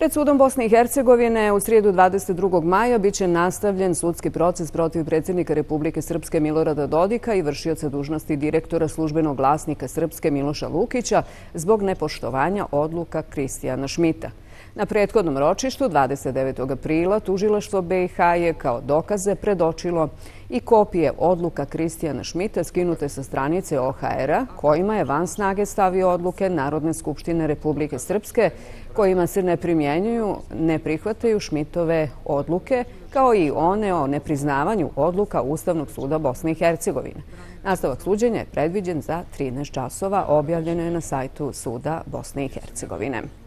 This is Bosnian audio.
Pred sudom Bosne i Hercegovine u srijedu 22. maja biće nastavljen sudski proces protiv predsjednika Republike Srpske Milorada Dodika i vršioca dužnosti direktora službenog glasnika Srpske Miloša Lukića zbog nepoštovanja odluka Kristijana Šmita. Na prethodnom ročištu 29. aprila tužilaštvo BiH je kao dokaze predočilo i kopije odluka Kristijana Šmita skinute sa stranice OHR-a kojima je van snage stavio odluke Narodne skupštine Republike Srpske kojima se ne prihvataju Šmitove odluke kao i one o nepriznavanju odluka Ustavnog suda Bosne i Hercegovine. Nastavak suđenja je predviđen za 13 časova, objavljeno je na sajtu suda Bosne i Hercegovine.